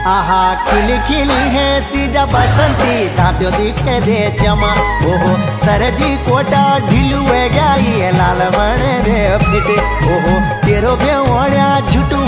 आहा खिली खिली है सीजा बसंती दांत्यो दिखे दे चमा। ओहो सरजी कोटा ढिलू है गाई लाल बने रे फिट। ओहो तेरो बेवड़िया झूठू